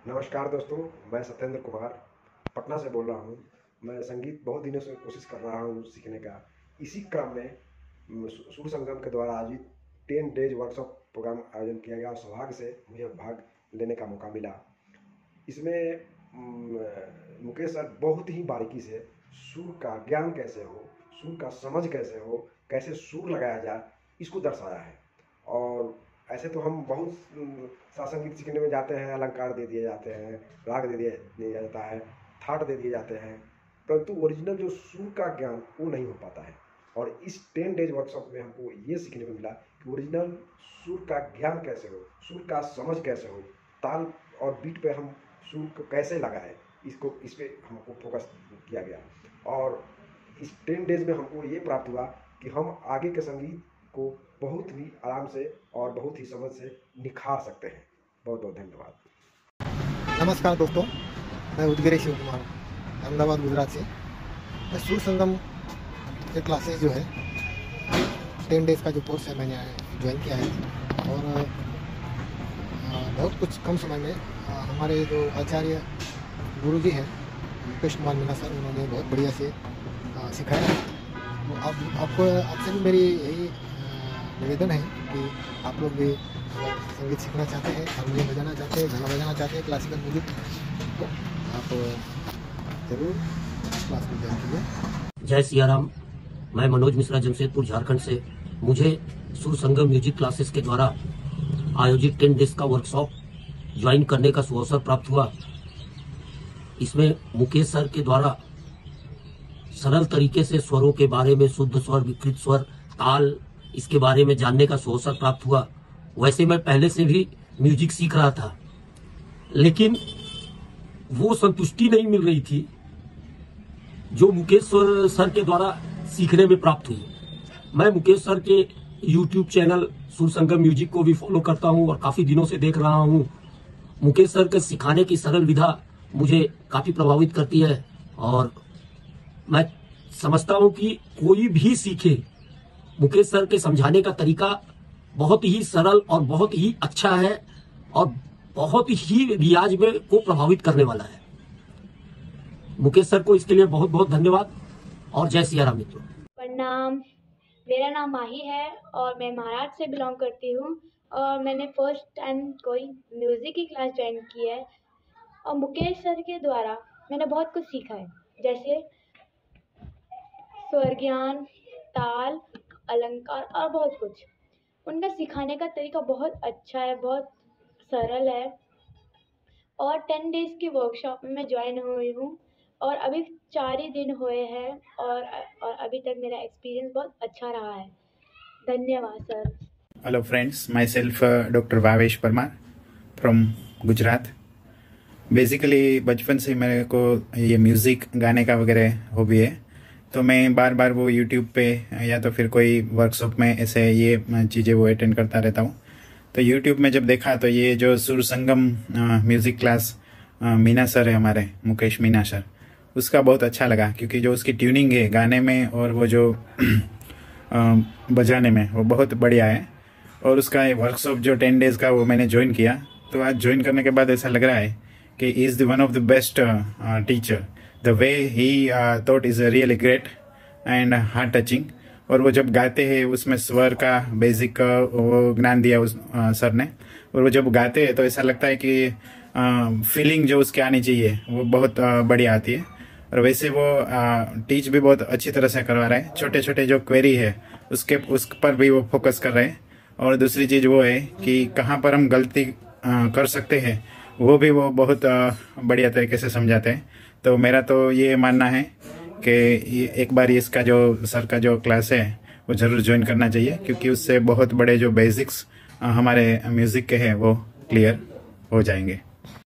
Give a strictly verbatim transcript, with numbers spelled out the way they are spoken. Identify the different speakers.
Speaker 1: नमस्कार दोस्तों, मैं सत्येंद्र कुमार पटना से बोल रहा हूँ। मैं संगीत बहुत दिनों से कोशिश कर रहा हूँ सीखने का। इसी क्रम में सुर संगम के द्वारा आयोजित टेन डेज वर्कशॉप प्रोग्राम आयोजन किया गया और सौभाग्य से मुझे भाग लेने का मौका मिला। इसमें मुकेश सर बहुत ही बारीकी से सुर का ज्ञान कैसे हो, सुर का समझ कैसे हो, कैसे सुर लगाया जाए, इसको दर्शाया है। और ऐसे तो हम बहुत सा संगीत सीखने में जाते हैं, अलंकार दे दिए जाते हैं, राग दे दिया दिया जाता है, थाट दे दिए जाते हैं, परंतु ओरिजिनल जो सुर का ज्ञान वो नहीं हो पाता है। और इस टेन डेज वर्कशॉप में हमको ये सीखने को मिला कि ओरिजिनल सुर का ज्ञान कैसे हो, सुर का समझ कैसे हो, ताल और बीट पे हम सुर को कैसे लगाएं, इसको इस पर हमको फोकस किया गया। और इस टेन डेज में हमको ये प्राप्त हुआ कि हम आगे के संगीत को बहुत ही आराम से और बहुत ही समझ से निखार सकते हैं। बहुत बहुत धन्यवाद।
Speaker 2: नमस्कार दोस्तों, मैं उदगिरी शिव कुमार अहमदाबाद गुजरात से। मैं सुर संगम के क्लासेस जो है टेन डेज़ का जो कोर्स है मैंने ज्वाइन किया है। और बहुत कुछ कम समय में हमारे जो आचार्य गुरुजी हैं मुकेश कुमार मीना सर, उन्होंने बहुत बढ़िया से सिखाया है। तो आप आपको आपसे भी मेरी यही निवेदन है कि आप लोग भी अगर संगीत सीखना चाहते हैं, हारमोनियम बजाना चाहते हैं, गाना बजाना चाहते हैं, क्लासिकल म्यूजिक, तो आप जरूर क्लास में ज्वाइन कीजिए।
Speaker 3: जय सिया राम। मैं मनोज मिश्रा, जमशेदपुर, झारखंड से। मुझे सुर संगम म्यूजिक क्लासेस के द्वारा आयोजित टेन डेज का वर्कशॉप ज्वाइन करने का सुअवसर प्राप्त हुआ। इसमें मुकेश सर के द्वारा सरल तरीके से स्वरों के बारे में, शुद्ध स्वर, विकृत स्वर, ताल, इसके बारे में जानने का अवसर प्राप्त हुआ। वैसे मैं पहले से भी म्यूजिक सीख रहा था, लेकिन वो संतुष्टि नहीं मिल रही थी जो मुकेश सर के द्वारा सीखने में प्राप्त हुई। मैं मुकेश सर के YouTube channel Sur Sangam music को भी फॉलो करता हूं और काफी दिनों से देख रहा हूं। मुकेश सर के सिखाने की सरल विधा मुझे काफी प्रभावित करती है और मैं समझता हूं कि कोई भी सीखे, मुकेश सर के समझाने का तरीका बहुत ही सरल और बहुत ही अच्छा है और बहुत ही रियाज में को प्रभावित करने वाला है। मुकेश सर को इसके लिए बहुत बहुत धन्यवाद और जय सिया राम मित्रों।
Speaker 4: प्रणाम, मेरा नाम माही है और मैं महाराष्ट्र से बिलोंग करती हूँ और मैंने फर्स्ट टाइम कोई म्यूज़िक की क्लास ज्वाइन की है। और मुकेश सर के द्वारा मैंने बहुत कुछ सीखा है, जैसे स्वर ज्ञान, ताल, अलंकार और बहुत कुछ। उनका सिखाने का तरीका बहुत अच्छा है, बहुत सरल है। और टेन डेज़ की वर्कशॉप में मैं ज्वाइन हुई हूँ और अभी चार ही दिन हुए हैं और और अभी तक मेरा एक्सपीरियंस बहुत अच्छा रहा है। धन्यवाद सर।
Speaker 5: Hello friends, myself doctor Bhavesh Parmar from Gujarat. Basically बचपन से मेरे को ये म्यूज़िक गाने का वगैरह हॉबी है, तो मैं बार बार वो यूट्यूब पे या तो फिर कोई वर्कशॉप में ऐसे ये चीज़ें वो अटेंड करता रहता हूँ। तो यूट्यूब में जब देखा तो ये जो Sur Sangam music class Meena sir है हमारे, मुकेश मीना सर, उसका बहुत अच्छा लगा, क्योंकि जो उसकी ट्यूनिंग है गाने में और वो जो बजाने में वो बहुत बढ़िया है। और उसका ये वर्कशॉप जो टेन डेज़ का वो मैंने ज्वाइन किया, तो आज ज्वाइन करने के बाद ऐसा लग रहा है कि is the one of the best teacher. The way he uh, thought is really great and heart touching। और वो जब गाते हैं उसमें स्वर का बेसिक वो ज्ञान दिया उस uh, सर ने। और वो जब गाते हैं तो ऐसा लगता है कि फीलिंग uh, जो उसके आनी चाहिए वो बहुत uh, बढ़िया आती है। और वैसे वो टीच uh, भी बहुत अच्छी तरह से करवा रहे हैं। छोटे छोटे जो क्वेरी है उसके उस पर भी वो फोकस कर रहे हैं। और दूसरी चीज़ वो है कि कहाँ पर हम गलती uh, कर सकते हैं वो भी वो बहुत uh, बढ़िया तरीके से समझाते हैं। तो मेरा तो ये मानना है कि एक बार इसका जो सर का जो क्लास है वो ज़रूर ज्वाइन करना चाहिए, क्योंकि उससे बहुत बड़े जो बेसिक्स हमारे म्यूज़िक के हैं वो क्लियर हो जाएंगे।